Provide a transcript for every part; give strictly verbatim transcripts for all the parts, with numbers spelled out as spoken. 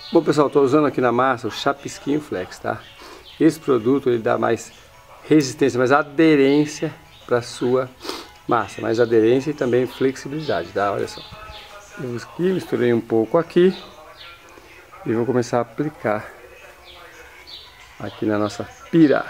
Bom pessoal, estou usando aqui na massa o Chapisquinho Flex, tá? Esse produto ele dá mais resistência, mais aderência para sua massa, mais aderência e também flexibilidade, tá? Olha só. Eu aqui misturei um pouco aqui e vou começar a aplicar aqui na nossa pira.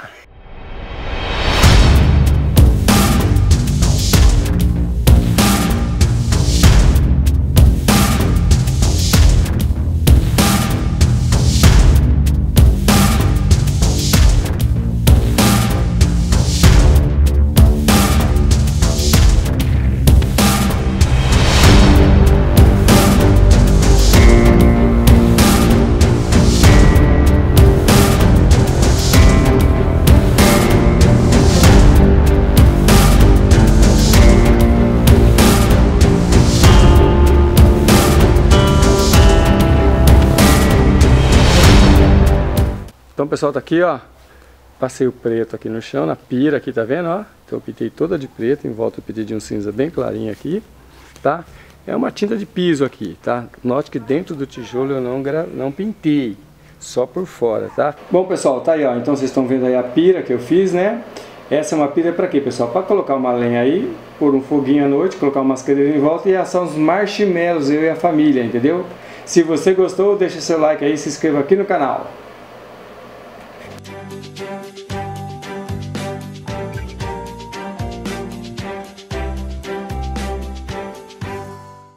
Então pessoal, tá aqui ó, passei o preto aqui no chão, na pira aqui, tá vendo ó? Então eu pintei toda de preto, em volta eu pintei de um cinza bem clarinho aqui, tá? É uma tinta de piso aqui, tá? Note que dentro do tijolo eu não, gra... não pintei, só por fora, tá? Bom pessoal, tá aí ó, então vocês estão vendo aí a pira que eu fiz, né? Essa é uma pira pra quê pessoal? Pra colocar uma lenha aí, pôr um foguinho à noite, colocar umas cadeiras em volta e assar uns marshmallows, eu e a família, entendeu? Se você gostou, deixa seu like aí e se inscreva aqui no canal. Thank you.